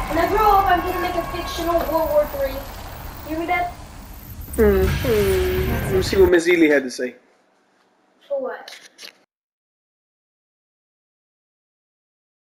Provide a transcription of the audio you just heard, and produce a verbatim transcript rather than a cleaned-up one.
When I grow up, I'm gonna make a fictional World War Three. You hear me, Dad? Hmm. hmm. Let me see what Miss Ely had to say. For what?